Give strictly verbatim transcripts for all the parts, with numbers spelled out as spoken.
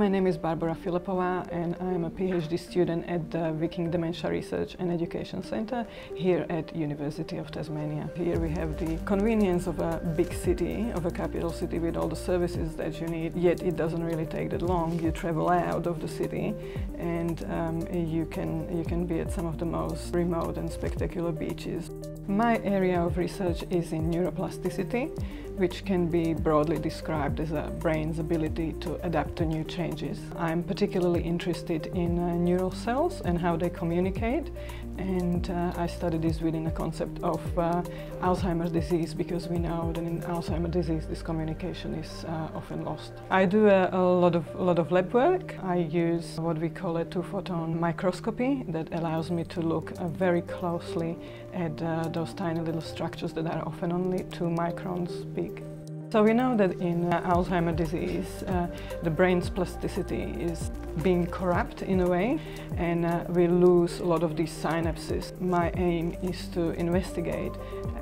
my name is Barbora Fulopova and I'm a PhD student at the Wicking Dementia Research and Education Center here at University of Tasmania. Here we have the convenience of a big city, of a capital city with all the services that you need, yet it doesn't really take that long. You travel out of the city and um, you, can, you can be at some of the most remote and spectacular beaches. My area of research is in neuroplasticity, which can be broadly described as a brain's ability to adapt to new changes. I'm particularly interested in uh, neural cells and how they communicate, and uh, I study this within the concept of uh, Alzheimer's disease, because we know that in Alzheimer's disease this communication is uh, often lost. I do a, a, lot of, a lot of lab work. I use what we call a two-photon microscopy that allows me to look uh, very closely at uh, those tiny little structures that are often only two microns big. So we know that in uh, Alzheimer's disease uh, the brain's plasticity is being corrupt in a way, and uh, we lose a lot of these synapses. My aim is to investigate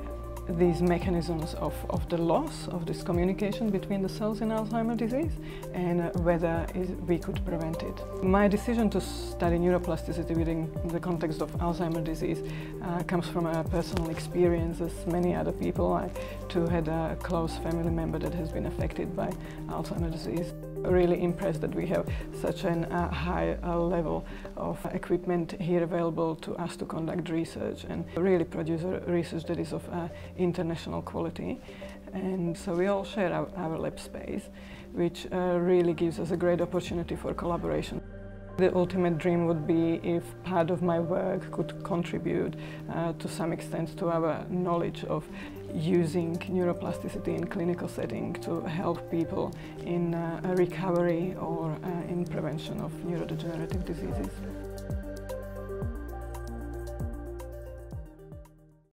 these mechanisms of, of the loss of this communication between the cells in Alzheimer's disease, and uh, whether is, we could prevent it. My decision to study neuroplasticity within the context of Alzheimer's disease uh, comes from a personal experience. As many other people, I too had a close family member that has been affected by Alzheimer's disease. Really impressed that we have such a uh, high uh, level of equipment here available to us to conduct research and really produce a research that is of uh, international quality. And so we all share our, our lab space, which uh, really gives us a great opportunity for collaboration. The ultimate dream would be if part of my work could contribute uh, to some extent to our knowledge of using neuroplasticity in clinical setting to help people in uh, recovery or uh, in prevention of neurodegenerative diseases.